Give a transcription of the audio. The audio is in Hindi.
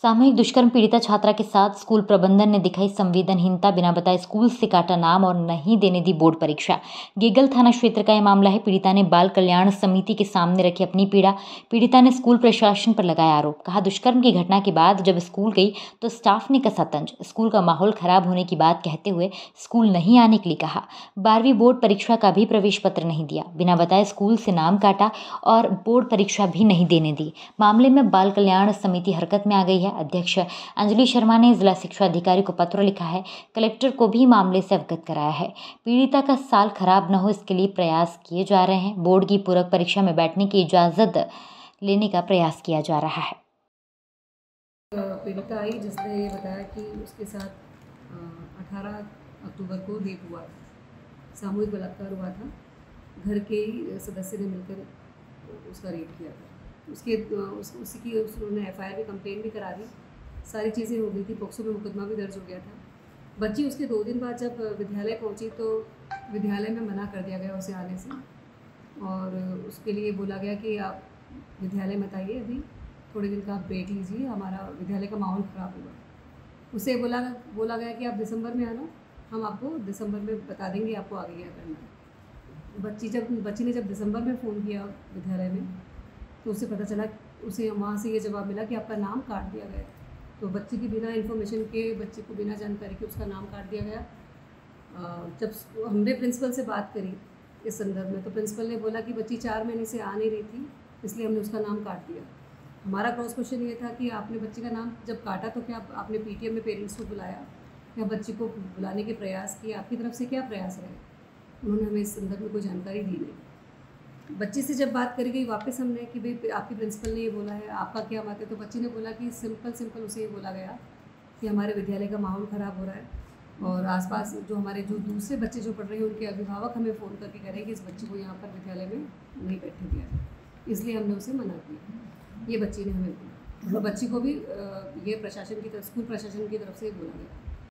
सामूहिक दुष्कर्म पीड़िता छात्रा के साथ स्कूल प्रबंधन ने दिखाई संवेदनहीनता, बिना बताए स्कूल से काटा नाम और नहीं देने दी बोर्ड परीक्षा। गेगल थाना क्षेत्र का यह मामला है। पीड़िता ने बाल कल्याण समिति के सामने रखी अपनी पीड़ा। पीड़िता ने स्कूल प्रशासन पर लगाया आरोप। कहा, दुष्कर्म की घटना के बाद जब स्कूल गई तो स्टाफ ने कसा तंज। स्कूल का माहौल खराब होने की बात कहते हुए स्कूल नहीं आने के लिए कहा। 12वीं बोर्ड परीक्षा का भी प्रवेश पत्र नहीं दिया, बिना बताए स्कूल से नाम काटा और बोर्ड परीक्षा भी नहीं देने दी। मामले में बाल कल्याण समिति हरकत में आ गई है। अध्यक्ष अंजलि शर्मा ने जिला शिक्षा अधिकारी को पत्र लिखा है। कलेक्टर को भी मामले से अवगत कराया है। पीड़िता का साल खराब न हो, इसके लिए प्रयास किए जा रहे हैं। बोर्ड की पूरक परीक्षा में बैठने की इजाजत लेने का प्रयास किया जा रहा है। पीड़िता आई जिसने ये बताया कि उसके साथ 18 अक्टूबर को रेप हुआ, सामूहिक बलात्कार हुआ था। घर के ही सदस्य ने मिलकर उसका रेप किया था। उसी की उन्होंने FIR भी कंप्लेन भी करा दी। सारी चीज़ें हो गई थी, पोक्सो में मुकदमा भी दर्ज हो गया था। बच्ची उसके 2 दिन बाद जब विद्यालय पहुंची तो विद्यालय में मना कर दिया गया उसे आने से, और उसके लिए बोला गया कि आप विद्यालय मत आइए, अभी थोड़े दिन का आप ब्रेक लीजिए, हमारा विद्यालय का माहौल ख़राब होगा। उसे बोला गया कि आप दिसंबर में आना, हम आपको दिसंबर में बता देंगे आपको आगे क्या करना है। बच्ची ने जब दिसंबर में फ़ोन किया विद्यालय में तो उसे पता चला, उसे वहाँ से ये जवाब मिला कि आपका नाम काट दिया गया। तो बच्ची की बिना इन्फॉर्मेशन के, बच्चे को बिना जानकारी के उसका नाम काट दिया गया। जब हमने प्रिंसिपल से बात करी इस संदर्भ में तो प्रिंसिपल ने बोला कि बच्ची 4 महीने से आ नहीं रही थी, इसलिए हमने उसका नाम काट दिया। हमारा क्रॉस क्वेश्चन ये था कि आपने बच्ची का नाम जब काटा तो क्या आपने PTM में पेरेंट्स को बुलाया या बच्ची को बुलाने के प्रयास किए? आपकी तरफ से क्या प्रयास रहे? उन्होंने हमें इस संदर्भ में कोई जानकारी दी नहीं। बच्ची से जब बात करी गई वापस हमने कि भाई आपके प्रिंसिपल ने ये बोला है, आपका क्या मत है? तो बच्ची ने बोला कि सिंपल उसे ये बोला गया कि हमारे विद्यालय का माहौल ख़राब हो रहा है और आसपास जो हमारे जो दूसरे बच्चे जो पढ़ रहे हैं उनके अभिभावक हमें फ़ोन करके कह रहे हैं कि इस बच्ची को यहाँ पर विद्यालय में नहीं बैठने दिया है, इसलिए हमने उसे मना किया। ये बच्ची ने हमें बोला। तो बच्ची को भी ये स्कूल प्रशासन की तरफ से बोला गया।